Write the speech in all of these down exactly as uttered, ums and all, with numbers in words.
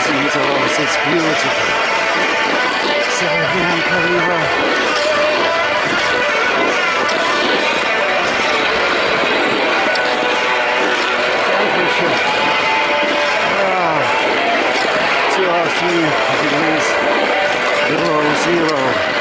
Angels, it's beautiful. So unbelievable. Temperature. Wow. Two or three degrees below zero.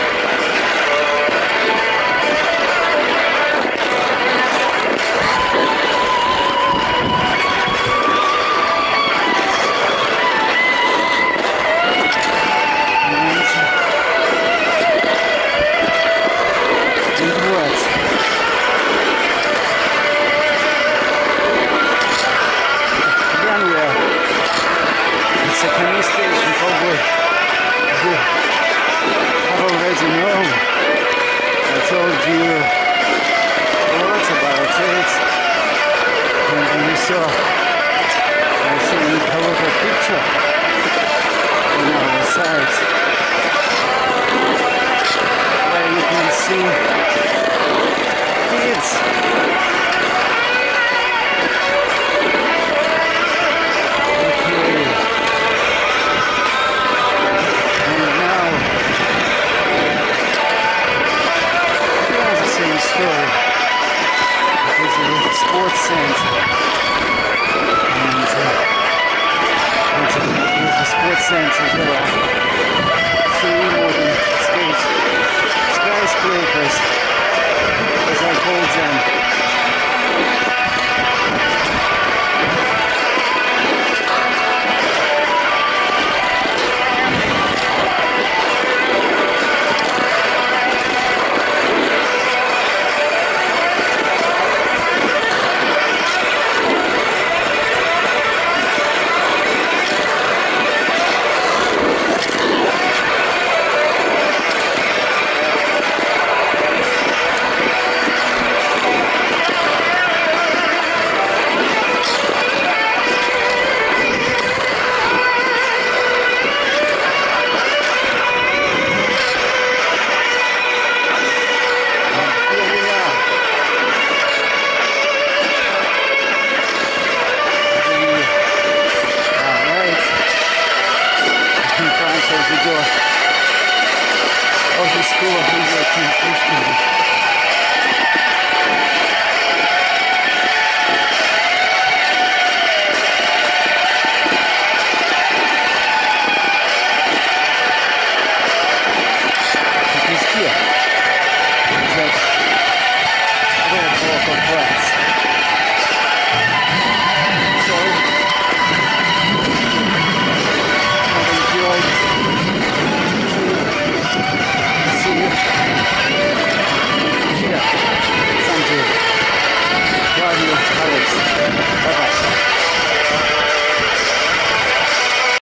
So, I see a colorful picture on our site where you can see kids okay. And now it's the same story. This is a sports center. The sports center, there are three modern skate skyscrapers, as I call them. Of the school of English Christian. It is here that red block of flats.